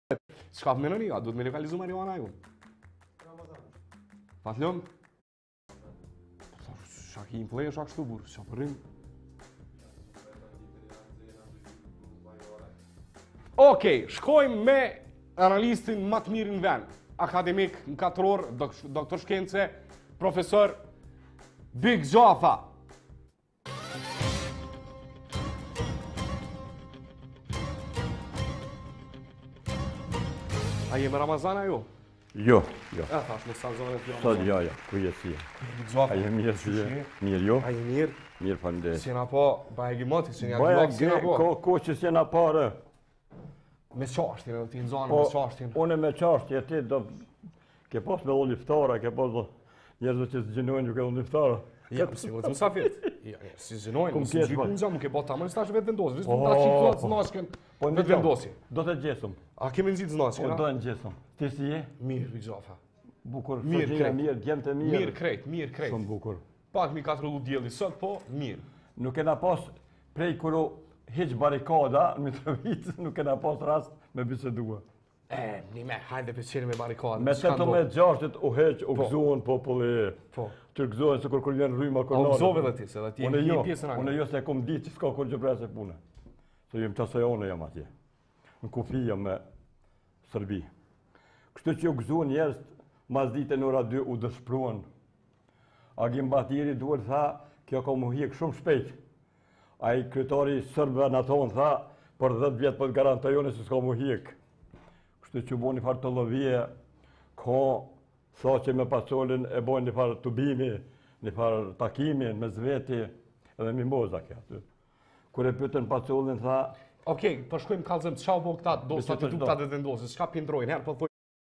S'ka për menoni, a duhet me legalizu marijuana ju? Fatlëm? Shaki im play është kështu burë, qa përrim? Okej, shkojmë me analistin më të mirë në vend, akademik në 4 orë, doktor shkence, profesor Big Gjafa. A jemi Ramazana ju? Jo. E, thash, në sanzone të Sot jo, ku jesi? Big Gjafa. A jemi jesi? Mirë jo? A jemi mirë? Mirë faleminderit. Si na po, baja gjimoti, si nga Baja gjimoti, si na po. ko që si na pare. Me qashtin, edhe ti në zonë, me qashtin. Une me qashtje ti do... Ke pas me dhu liftara, ke pas njerëzve që s'gjinojnë ju ke dhu liftara. Ja, si vëtë më safit. Ja, si zënojnë, si gjyku në gjamë, ke po ta më nëstash vetë vendosë. Vështë më ta qikë të znashken vetë vendosi. Do të gjesëm. A kemi nëzitë znashken, Do të gjesëm. Ti si je? Mirë, Big Gjafa. Bukur, Mirë, fëgjia krejt. mirë, djemte mirë. Mirë krejt, mirë krejt. Shumë bukur. Pak mi 4 djeli sot, po, mirë. Nuk kena pas prej kuru hiq barikada në Mitrovicë, nuk kena pas rast me bisedua. Një me, hajde për qeni me barikadë. Me 18-6 u heq, u gëzuan populli. Po. Të gëzuan se kur vjen rryma A kërnare. gëzove dhe ti, se dhe ti e një pjesën angë. Unë jo se kom ditë që s'ka kur gjë prese pune. Se jem qasajone jam atje. Në kufi jam me Sërbi. Kështu që u gëzuan njerëz, mas dite në ora 2 u dëshpruan. Agim Batiri duhet tha, kjo ka mu hiq shumë shpejt. Ai kryetari sërbëve në tonë tha, për 10 vjetë për të garantojone se s'ka mu hiq. Kështu që bo një farë të lëvije, ka sa që me pasolin e bojnë një farë tubimi, një farë takimi me zveti, edhe mi mboza kja. Kure pytën pasolin tha... Okej, po shkojmë kallëzëm, çau bo këta, do sa të dupta dhe vendosë, s'ka pindrojnë, herë po thoj.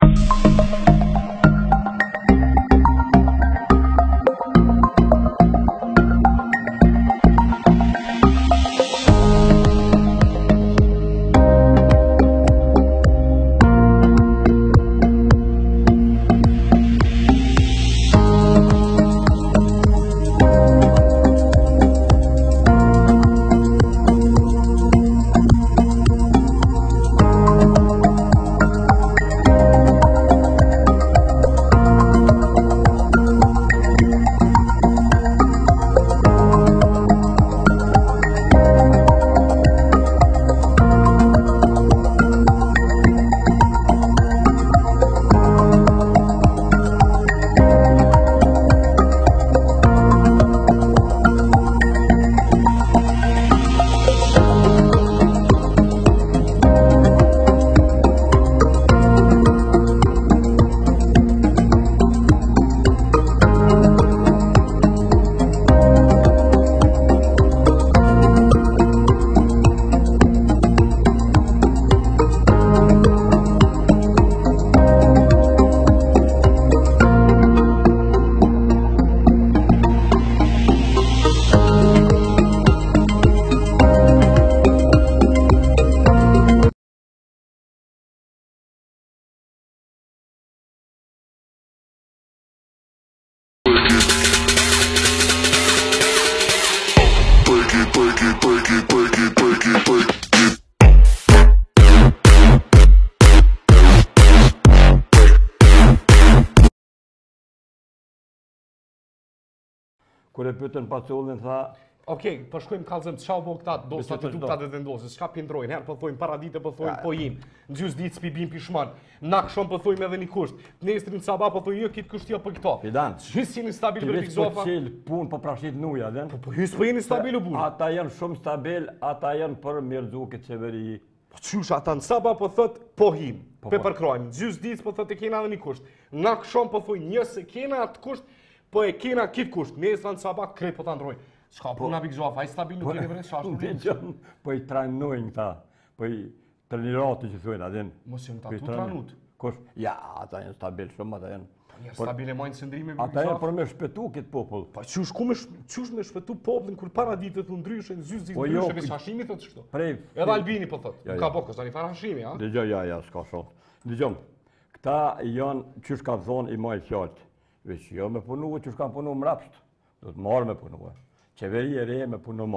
Kure pytën pasolin tha... Okej, po shkojmë kallëzëm, çau bo këta, do sa të dupta dhe vendosë, s'ka pindrojnë, herë po thojmë paradite, po thojmë po jim. Në gjys ditë s'pi bim pishman. Na këshon po thojmë edhe një kusht. Nesrin sabah po thojmë jo kitë kusht jo po këto. Fidan. Gjys jeni stabil për Big Po Gjafa. qelë pun po prashit nuja, den? Po hys po jeni stabil u burë. Ata janë shumë stabil, ata janë për mirëzu këtë qeveri. Po qysh ata në sabah po thot po him. Pe përkrojmë. Gjys ditë po thot e kena edhe një kusht. Na këshon po thojmë një se kena atë kusht, po e kena kitë kusht. Nesra në sabah krejt po ta ndrojnë. Shka puna Big Gjafa, ai stabil nuk keni vërën shashtë. Po i trajnojnë këta, po i trenirati që thujnë, adin. Mos jënë ta tu tranut. Kosh, ja, ata janë stabil shumë, ata janë. Njerë stabil e majnë sëndrime Big Ata janë Gjafa. për me shpetu këtë popull. Pa qysh me shpetu popullin kur para ditët të ndryshe, zys Po ditë jo, ndryshe, vis hashimi thot çto. Prej... Edhe Albini po thot, Ja, ka bokës, tani fara hashimi, ha? Dëgjoj, ja, s'ka shumë. Dëgjom, këta janë, qysh ka thonë i majtë fjallët. Veç jo me punu, qysh ka punu mrapsht. Do të marrë me punu. Qeveri e re me punu marrë.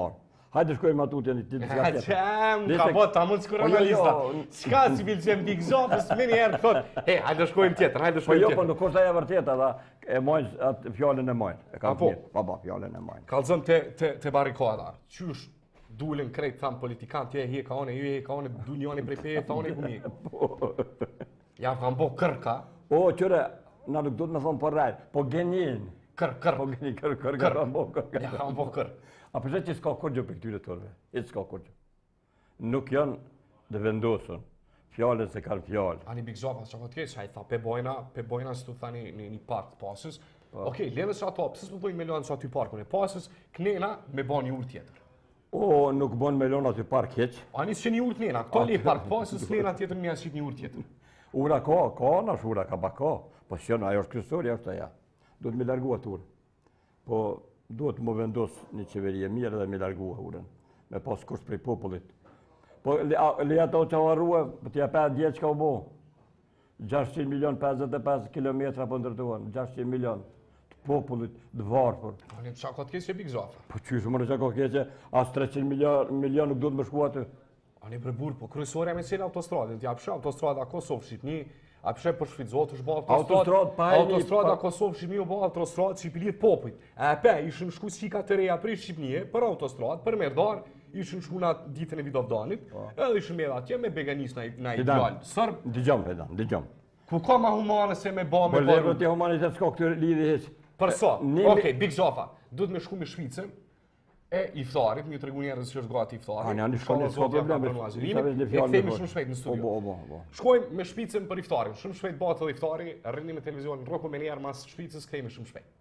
Hajde shkojmë atutje një ditë Ja, qem, ka bot, ta mund s'kur analista. Qka si vilqem Big Zofës, mini herë thot, hajde shkojmë tjetër, hajde shkojmë tjetër. Po nuk është aja vërtet, edhe e mojnë atë fjallën e mojnë. E ka pjetë, pa, fjallën e mojnë. Kalzëm të barikada, qysh dulin krejt thamë politikantë, je ka one, ju ka one, du njoni prej peje, ta one gumi. Ja, kam bo kërka. O, qëre, na nuk do të me thonë për rajtë, po genjen. Kër. Po genjen, kër, kam bo kër. Ja, kam bo kër. A përse që s'ka kërgjë për këtyre tërve, e s'ka kërgjë. Nuk janë dhe vendosën, fjallën se kanë fjallë. Ani Big Zofa, që këtë kesh, hajtë tha, pe bojna së të tha një park të pasës. Okej, lene që ato, pësës më bëjnë milion që aty parkun e pasës, kënena me ba një urë tjetër. O, nuk bon milion aty park heq. Ani s'që një urë t'nena, këto li park pasës, lena tjetër një asë një urë tjetër. Ura ka nash ura, ka baka. Po shënë, ajo është kryesori, është aja. Duhet me largu atë urë. Po, duhet më vendos një qeverie mirë dhe me largua urën, me pas kusht prej popullit. Po le ato që varrua, po t'ja 5 djetë që ka u bo. 600 milion 55 kilometra po ndërtuan, 600 milion të popullit të varfër. Ani qa ka t'keqe Big Zofa? Po qyshë më në qa ka keqe, as 300 milion nuk duhet më shku aty. Ani për burë, po kryesorja me cilë autostradin, t'ja pëshë autostrada Kosovë-Shqipni, a pëshë për Shfridzot është bërë autostrada Kosovë-Shqipni u bërë autostrada Shqipilit popujt. E pe, ishën shku qika të reja për Shqipnije, për autostrad, për merdar, ishën shku nga ditën e Vidovdanit, edhe ishën me atje me beganis na i djallë sërb. Digjom, Pedan, digjom. Ku ka ma humane se me ba me për legët të humanitet s'ka këtë lidhi heq. Për sa? Okej, Big Zofa, duhet me shku me Shvicën, e iftarit, një tregu njerëz që është gati iftarit. Ani shkoni s'ka problem. E kthehemi shumë shpejt në studio. Shkojmë me Shpicën për iftarin. Shumë shpejt bëhet edhe iftari, rrini me televizionin rroku me njerë mas Shpicës, kthehemi shumë shpejt.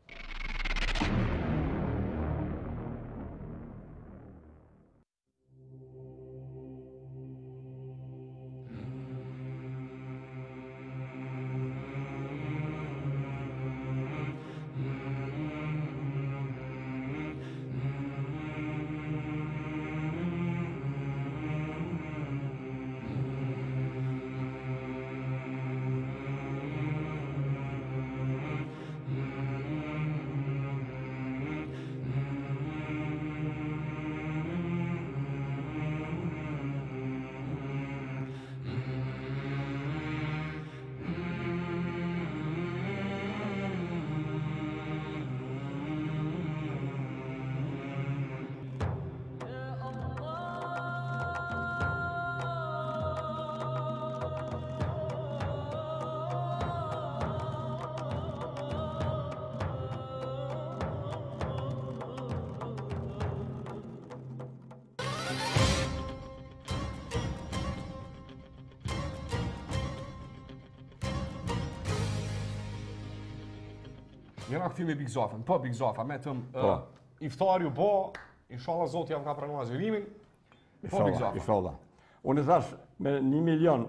Jena këthi me Big Zofën, po Big Zofa, me tëmë iftari u bo, inshallah Zotë javë ka pranua zërimin, po Big Zofa. Inshallah. Unë thash me 1 milion,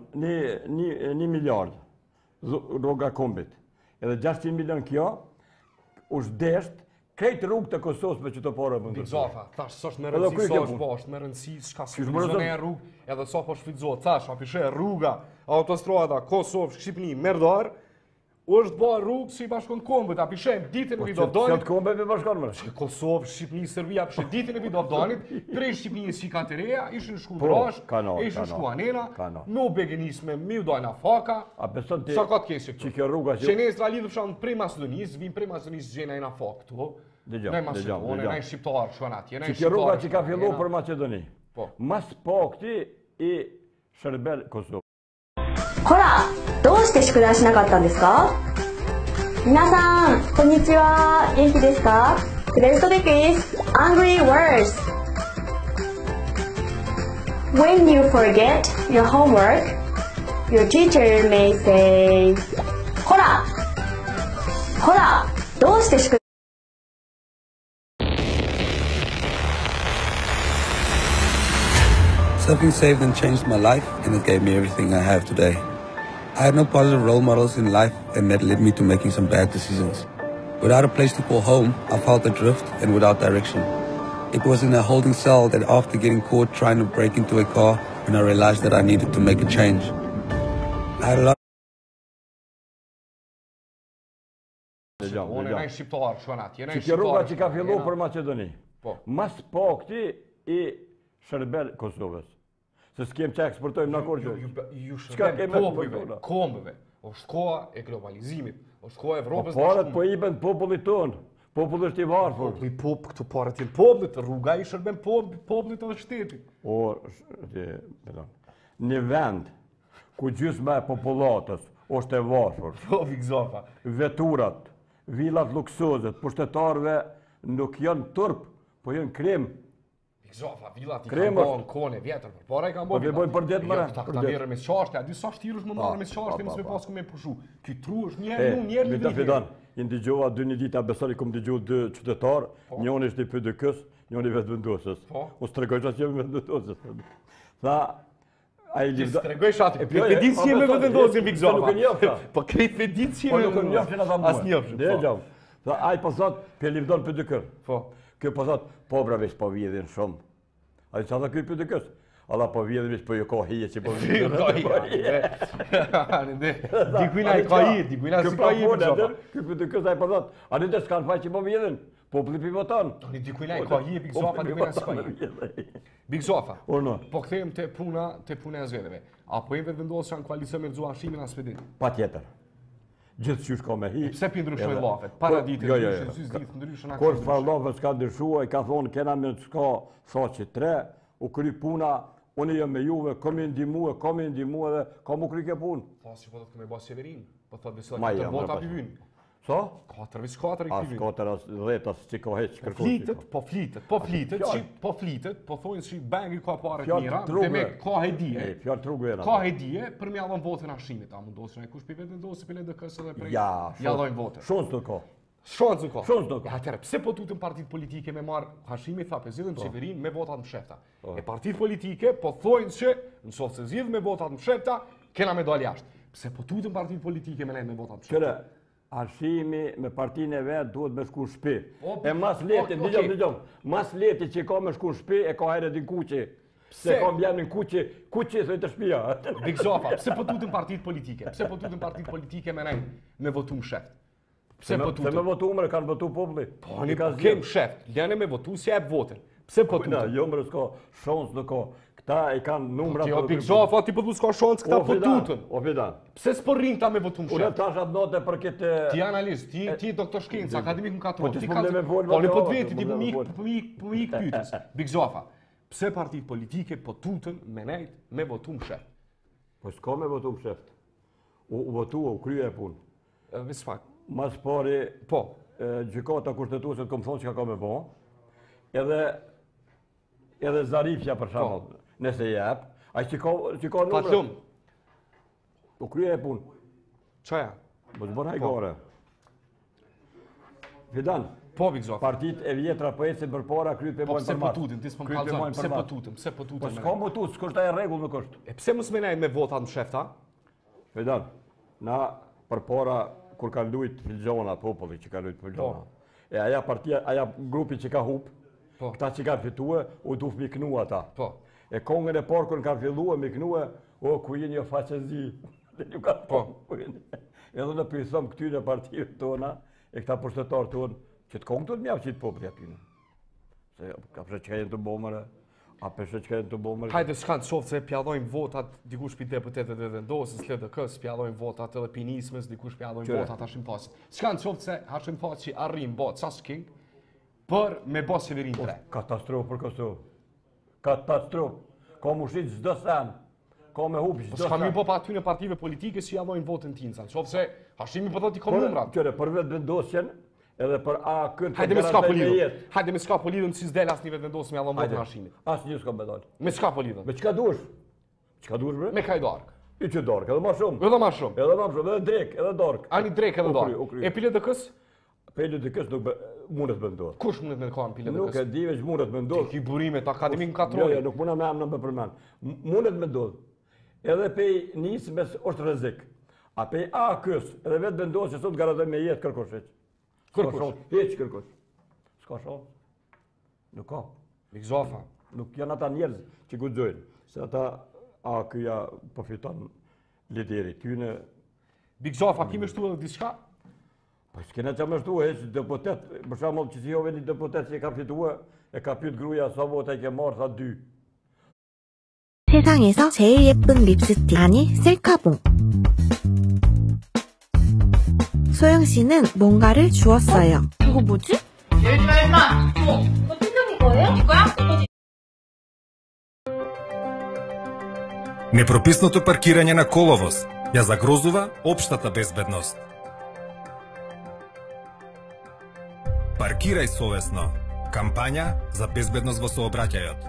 1 miliard rroga kombit, edhe 600 milion kjo, është desht, krejt rrugë të Kosovës me që të pare më Big Zofa, thash, s'është me rëndësi, s'është po, është me rëndësi, s'ka s'frizone e rrugë, edhe sa po shfridzot, thash, apishe rruga, autostrada, Kosovë, Shqipni, Merdar, është ba rrugë si i bashkon kombët, a pishem ditën e Vidovdanit. Qëtë kombët me bashkon mërë? Kosovë, Shqipni, Serbia, pishem ditën e Vidovdanit, prej Shqipni si ka të reja, ishën shku Drash, ishën shku Anena, me u begenisme, me u dojna faka, sa ka të keshe këtu. Që ne Izra lidhë pësham prej Macedonisë, vim prej Macedonisë gjena i na fak këtu, ne Macedone, ne Shqiptarë shkuan atje, ne Shqiptarë. Që rruga që ka fillu për Macedoni, mas po këti i Shërbel Kosovë. ほら、どうして宿題しなかったんですか？皆さん、こんにちは。元気ですか？ Today's topic is angry words. When you forget your homework, your teacher may say, ほら、ほら、どうして宿題 Surfing saved and changed my life, and it gave me everything I have today. I had no positive role models in life, and that led me to making some bad decisions. Without a place to call home, I felt adrift and without direction. It was in a holding cell that after getting caught trying to break into a car, when I realized that I needed to make a change. I had a lot Unë e nejnë shqiptarë shkuan atje, Që kjo rruga që ka fillu për Macedoni. Mas po këti i shërben Kosovës. Se s'kem që eksportojmë në korgjë. Ju Çka shërben kemi popujve, kombëve. është koha e globalizimit, është koha e Evropës. Parat po i bën popullit tonë. Populli është i varfër. Këtu parat janë popullit, rruga i shërben popullit edhe shtetit. Një vend ku gjysma e popullatës është e varfër. Po, Vigzofa. Veturat, villat luksozet, pushtetarëve nuk janë turp, po janë krim. Vigzofa, villat i kanë bën kone vjetër, para i kanë bën. Po vi bojmë për ditë më. Ta merrem me çashtë, a dy sa shtirësh më marrëm me çashtë, mos me pas ku më pushu. Ky tru është një herë. I ndigjova dy ditë a besoni kum dëgjoj dy qytetar, njëri ishte i PDK-s, njëri vetë vendosës. U stregoj që jam vendosës. Tha ai livda. Stregoj atë. Pedit si më vendosin Vigzofa. Nuk e njoh. Po krejt pedit si më. Nuk e njohin ata mua. Asnjëherë. Dëgjoj. Tha ai po thot pe livdon PDK. Po. Kjo po thot po bravesh po vjedhin shumë. Ai çfarë ky PDK-s? Alla po vjedhin po jo ka hije që po vjedhin. Dikujna ka hije, dikujna si ka hije. Ky PDK ai po thot, a ne të s'kan faqe po vjedhin? Populli pivoton. Tani dikujna ka hije Vigzofa, dikujna s'ka hije. Vigzofa. Po kthehem te puna e zgjedhjeve. Apo jemi vendosur në koalicion me Rzuan Hashimin as Spedin? Patjetër. Gjithçysh ka me hi. Pse pi ndryshoi llafet? Para ditës, ndryshon Kur Farllova s'ka ndryshuar, ka thonë kena me s'ka saqe 3, u kry puna, unë jam me juve, kam i ndihmuar dhe kam u kry ke punë. Po si po thotë me Bas Severin, po thotë se ka vota pi vyn. Sa? 4 i ky. 4 as 10 as që ka heq kërkosh. Po thonë si banki ka parë të mira, dhe me ka hedije. Fjalë trugu era. Ka hedije për më dhon votën Hashimit, a mundosen ai kush pi vetë vendosë për LDK-s edhe për. Ja dhojnë votën. Shonc ka. Shonc ka. Atëherë pse po tutën partitë politike me marr Hashimi tha pe zgjidhim Severin me votat në fshehta. E partitë politike po thonë se nëse se zgjidh me votat në fshehta, kena me dal jashtë. Pse po tutën partitë politike me votat në fshehta? Hashimi me partinë e vet duhet me shku në shtëpi. E mas leti, dëgjom. Mas leti që ka me shku në shtëpi e ka herë din kuqi. Pse ka mbjan në kuqi thoj të shtëpia. Vigzofa, pse po tutën partitë politike? Pse po tutën partitë politike me votum sheft? Pse po tutën? Se me votuar kanë votu populli. Po ne kem sheft, janë me votu si jap votën. Pse po tutën? Jo më s'ka shans nuk ka. Këta e kanë numrat. Ti Vigzofa, ti po s'ka shans këta po tutën. O fidan. Pse s'po rrin ta me votum sheft? Unë tash atë notë për këtë. Ti analist, ti doktor shkencë, akademik në katër. Ti ka po ne po të veti ti po mi pyetës. Vigzofa, pse partitë politike po tutën me votum sheft? Po s'ka me votum sheft. U votua, u krye punë. Vis fakt. Mas pari, gjykata kushtetuese kom thonë çka ka me bë. Edhe Zarifja për shembull, nëse jep, ai që ka numër. Patlum. U krye punë. Çaja? Mos bëra gore. Fidan. Po Vigzofa. Partitë e vjetra po ecën përpara kryet pe mojnë. Pse po tutën? Ti s'po kallzon. Pse po tutën? Po s'ka më tut, s'ka e rregull nuk është. E pse mos më me votat në fshehta? Fidan. Na përpara kur kanë lujt Filxona, populli që ka lujt Filxona. E aja partia, aja grupi që ka hup, këta që kanë fitue, u duf mi knu ata. E kongën e parë kër kanë filluar mi knue, o ku jeni o faqezi. Edhe në pythëm këtyre partive tona, e këta pushtetarë tonë, që të kongë të mjavë qitë populli atyne. Se ka përse që ka jenë të bomërë, a përse që ka jenë të bomërë. Hajde s'kanë qoftë se pjallojnë votat dikush për deputetet e vendosës, LDK-s, pjallojnë votat edhe pinismës, dikush pjallojnë votat Hashim Thaçit. S'kanë qoftë se Hashim Thaçi arrim botë Sasking për me Bas Severin 3. Katastrofë për Kosovë. Katastrofë. Ka më shqit çdo sen. Ka me hup çdo sen. S'kam ju po pa aty në partive politike si jallojnë votën tinca. Qoftë se Hashimi po thotë i ka numrat. Qëre, për vetë vendosjen, edhe për AK-n hajde me s'ka polidhën. Hajde me s'ka polidhën si s'del asnjë vetë vendosë me jallon votën Hashimit. Asnjë s'ka me dalë. Me s'ka polidhën. Me çka duhesh? Çka duhesh bre? Me kajdark. I që dark, edhe ma shumë. Edhe ma shumë. Edhe ma shumë, edhe drek, edhe dark. Ani drek edhe dark. E pile dëkës? Pile dëkës nuk mundet me ndodhë. Kush mundet me kanë pile dëkës? Nuk e di veç mundet me ndodhë. Ti ki burimet akademik në katrori. Jo, nuk muna me amnë me përmen. Mundet me ndodhë. Edhe pej nismes është rrezik. A pej AK-s, edhe vetë vendosë që sot garantoj me jetë kërkosh heq. Kërkosh? Heq kërkosh. S'ka shumë. Nuk ka. Vigzofa. Nuk janë ata njerëz që guxojnë. Se ata AK-ja po fiton lideri tyne. Vigzofa, kime shtu edhe diçka? Po s'kena që më shtu, heq deputet, për shembull që si jove një deputet që e ka fitua, e ka pyet gruaja sa vota i ke marrë, tha 2. 세상에서 제일 예쁜 립스틱, 아니 셀카봉. 소영 씨는 뭔가를 주웠어요. 그거 뭐지? 일마 그거 팀장님 거예요? 이거야? Непрописнато паркирање на коловоз ја загрозува општата безбедност. Паркирај совесно. Кампања за безбедност во сообраќајот.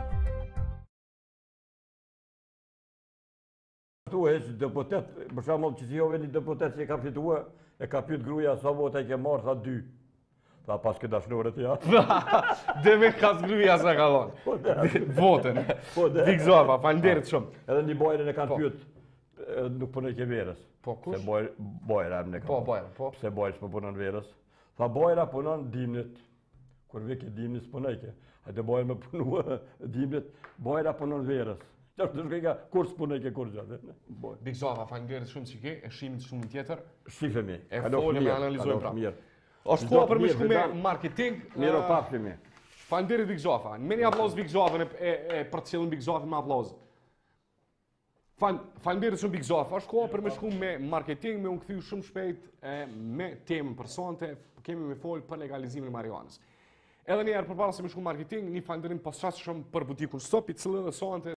Tu heq deputet, për shembull që si jove një deputet që e ka fitua, e ka pyet gruaja sa vota i ke marrë, tha 2. Tha pas ke dashnore të ja. Dhe me kas gruaja sa ka dhënë. Votën. Big Zova, faleminderit shumë. Edhe një bajrën e kanë pyet, nuk punoj ke verës. Po kush? Se bajra më ka. Po bajra, po. Pse bajrë s'po punon verës? Tha bajra punon dimnit. Kur vek e dimnit s'punoj ke. Hajde bajrë me punua dimnit, bajra punon verës. Qashtu shkoj ka kur s'punoj ke kur gjatë. Big Zova, faleminderit shumë që ke, e shihim shumë tjetër. Shifemi. E folëm e analizojmë prapë. Është Është koha për me shku me marketing. Miro pafshimi. Faleminderit Big Zova. Me një aplauz Big Zovën e për cilën Big Zovën me aplauz. Faleminderit shumë Big Zova. Është koha për me shku me marketing, me unë kthy shumë shpejt me temën personte, kemi me fol për legalizimin e marijuanës. Edhe një herë përpara se me shku marketing, një falënderim posaçëm për butikun Stop, i cili dhe sonte